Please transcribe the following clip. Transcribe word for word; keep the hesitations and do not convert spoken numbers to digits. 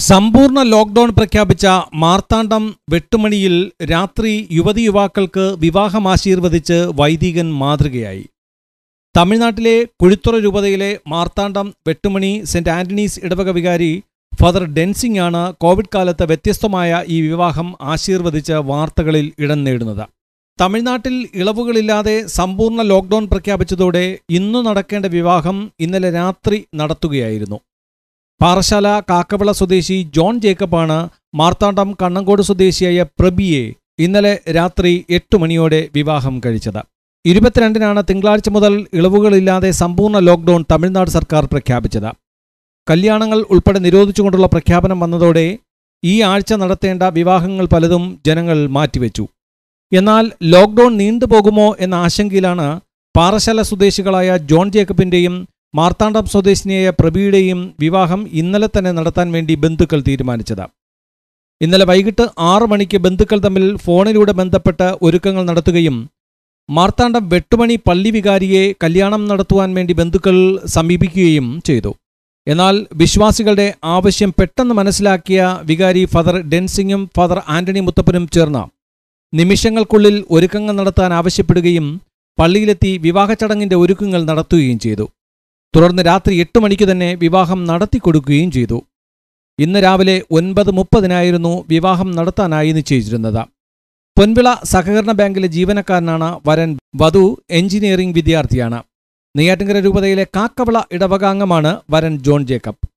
സമ്പൂർണ്ണ ലോക്ക്ഡൌൺ പ്രഖ്യാപിച്ച മാർത്താണ്ഡം വെട്ടുമണിയിൽ രാത്രി യുവതി യുവാക്കൾക്ക് വിവാഹം ആശീർവദിച്ച് വൈദികൻ മാതൃകയായി. തമിഴ്നാട്ടിലെ കുഴിത്തുറ രൂപതയിലെ മാർത്താണ്ഡം വെട്ടുമണി സെന്റ് ആന്റണീസ് ഇടവക വികാരി ഫാദർ ഡെൻസിംഗ് ആണ് കോവിഡ് കാലത്ത് വ്യത്യസ്തമായ ഈ വിവാഹം ആശീർവദിച്ച് വാർത്തകളിൽ ഇടം നേടുന്നത്. തമിഴ്നാട്ടിൽ ഇളവുകളില്ലാതെ സമ്പൂർണ്ണ ലോക്ക്ഡൌൺ പ്രഖ്യാപിച്ചതോടെ ഇന്നു നടക്കേണ്ട വിവാഹം ഇന്നലെ രാത്രി നടത്തുകയായിരുന്നു. പാറശാല കാക്കവിള സ്വദേശി ജോൺ ജേക്കബാണ് മാർത്താണ്ഡം കണ്ണങ്കോട് സ്വദേശിയായ പ്രബിയെ ഇന്നലെ രാത്രി എട്ട് മണിയോടെ വിവാഹം കഴിച്ചത്. ഇരുപത്തിരണ്ടിനാണ് തിങ്കളാഴ്ച മുതൽ ഇളവുകളില്ലാതെ സമ്പൂർണ്ണ ലോക്ക്ഡൌൺ തമിഴ്നാട് സർക്കാർ പ്രഖ്യാപിച്ചത്. കല്യാണങ്ങൾ ഉൾപ്പെടെ നിരോധിച്ചുകൊണ്ടുള്ള പ്രഖ്യാപനം വന്നതോടെ ഈ ആഴ്ച നടത്തേണ്ട വിവാഹങ്ങൾ പലതും ജനങ്ങൾ മാറ്റിവെച്ചു. എന്നാൽ ലോക്ക്ഡൌൺ നീണ്ടുപോകുമോ എന്ന ആശങ്കയിലാണ് പാറശാല സ്വദേശികളായ ജോൺ ജേക്കബിന്റെയും മാർത്താണ്ഡം സ്വദേശിനിയായ പ്രബിയുടെയും വിവാഹം ഇന്നലെ തന്നെ നടത്താൻ വേണ്ടി ബന്ധുക്കൾ തീരുമാനിച്ചത്. ഇന്നലെ വൈകിട്ട് ആറു മണിക്ക് ബന്ധുക്കൾ തമ്മിൽ ഫോണിലൂടെ ബന്ധപ്പെട്ട് ഒരുക്കങ്ങൾ നടത്തുകയും മാർത്താണ്ഡം വെട്ടുമണി പള്ളി വികാരിയെ കല്യാണം നടത്തുവാൻ വേണ്ടി ബന്ധുക്കൾ സമീപിക്കുകയും ചെയ്തു. എന്നാൽ വിശ്വാസികളുടെ ആവശ്യം പെട്ടെന്ന് മനസ്സിലാക്കിയ വികാരി ഫാദർ ഡെൻസിംഗും ഫാദർ ആന്റണി മുത്തപ്പനും ചേർന്ന് നിമിഷങ്ങൾക്കുള്ളിൽ ഒരുക്കങ്ങൾ നടത്താൻ ആവശ്യപ്പെടുകയും പള്ളിയിലെത്തി വിവാഹ ചടങ്ങിന്റെ ഒരുക്കങ്ങൾ നടത്തുകയും ചെയ്തു. തുടർന്ന് രാത്രി എട്ട് മണിക്ക് തന്നെ വിവാഹം നടത്തിക്കൊടുക്കുകയും ചെയ്തു. ഇന്ന് രാവിലെ ഒൻപത് മുപ്പതിനായിരുന്നു വിവാഹം നടത്താനായി നിശ്ചയിച്ചിരുന്നത്. പൊൻവിള സഹകരണ ബാങ്കിലെ ജീവനക്കാരനാണ് വരൻ. വധു എഞ്ചിനീയറിംഗ് വിദ്യാർത്ഥിയാണ്. നെയ്യാറ്റിൻകര രൂപതയിലെ കാക്കവിള ഇടവകാംഗമാണ് വരൻ ജോൺ ജേക്കബ്.